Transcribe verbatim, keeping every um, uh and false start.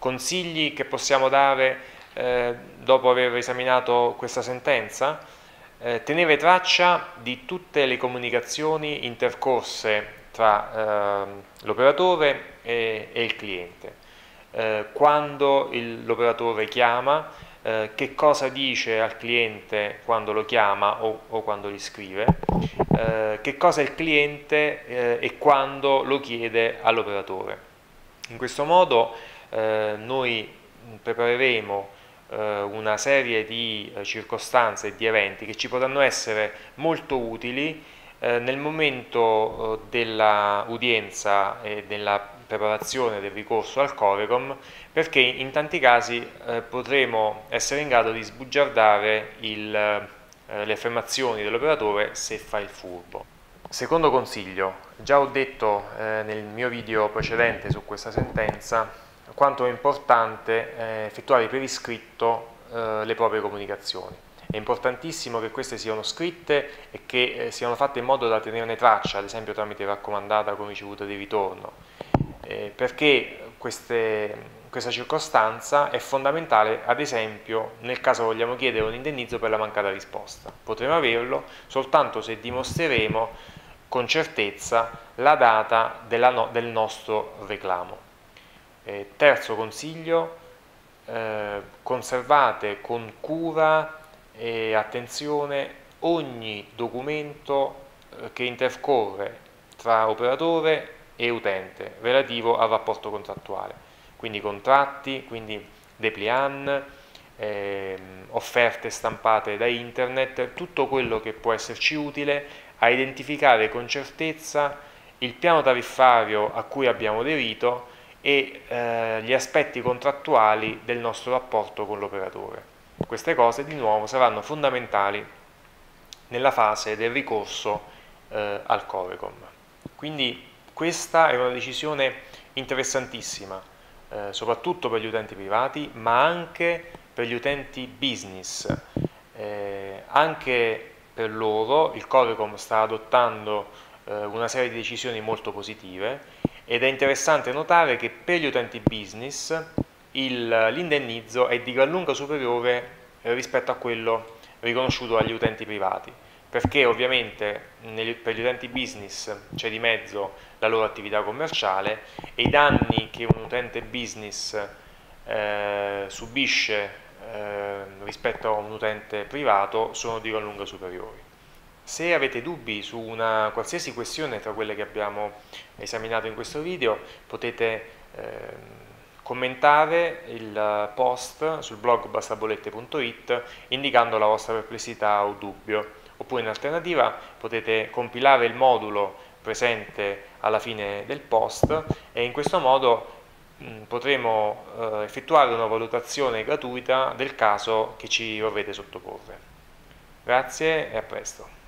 Consigli che possiamo dare eh, dopo aver esaminato questa sentenza? Eh, tenere traccia di tutte le comunicazioni intercorse tra eh, l'operatore e, e il cliente. Eh, quando l'operatore chiama, eh, che cosa dice al cliente quando lo chiama o, o quando gli scrive, eh, che cosa il cliente eh, e quando lo chiede all'operatore. In questo modo eh, noi prepareremo eh, una serie di eh, circostanze e di eventi che ci potranno essere molto utili eh, nel momento eh, dell'udienza e della preparazione del ricorso al Corecom, perché in tanti casi eh, potremo essere in grado di sbugiardare il, eh, le affermazioni dell'operatore se fa il furbo. Secondo consiglio, già ho detto eh, nel mio video precedente su questa sentenza quanto è importante eh, effettuare per iscritto eh, le proprie comunicazioni. È importantissimo che queste siano scritte e che eh, siano fatte in modo da tenerne traccia, ad esempio tramite raccomandata con ricevuta di ritorno, eh, perché queste, questa circostanza è fondamentale, ad esempio, nel caso vogliamo chiedere un indennizzo per la mancata risposta. Potremo averlo soltanto se dimostreremo con certezza la data della no, del nostro reclamo. Eh, terzo consiglio, eh, conservate con cura e attenzione ogni documento eh, che intercorre tra operatore e utente relativo al rapporto contrattuale, quindi contratti, quindi dépliant, eh, offerte stampate da internet, tutto quello che può esserci utile a identificare con certezza il piano tariffario a cui abbiamo aderito e eh, gli aspetti contrattuali del nostro rapporto con l'operatore. Queste cose di nuovo saranno fondamentali nella fase del ricorso eh, al Corecom. Quindi questa è una decisione interessantissima, eh, soprattutto per gli utenti privati, ma anche per gli utenti business. Eh, anche per loro il Corecom sta adottando eh, una serie di decisioni molto positive ed è interessante notare che per gli utenti business l'indennizzo è di gran lunga superiore eh, rispetto a quello riconosciuto agli utenti privati, perché ovviamente nel, per gli utenti business c'è di mezzo la loro attività commerciale e i danni che un utente business eh, subisce eh, rispetto a un utente privato sono di gran lunga superiori. Se avete dubbi su una qualsiasi questione tra quelle che abbiamo esaminato in questo video, potete eh, commentare il post sul blog bastabolette punto it indicando la vostra perplessità o dubbio, oppure in alternativa potete compilare il modulo presente alla fine del post e in questo modo mh, potremo eh, effettuare una valutazione gratuita del caso che ci vorrete sottoporre. Grazie e a presto.